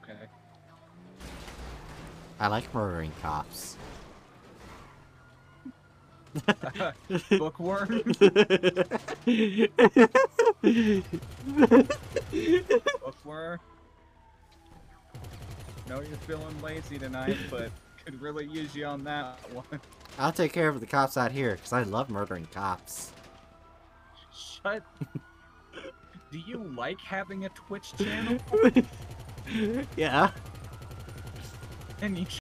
Okay. I like murdering cops. Bookworm? Bookworm? Know you're feeling lazy tonight, but could really use you on that one. I'll take care of the cops out here, because I love murdering cops. Shut. Do you like having a Twitch channel? Yeah. And you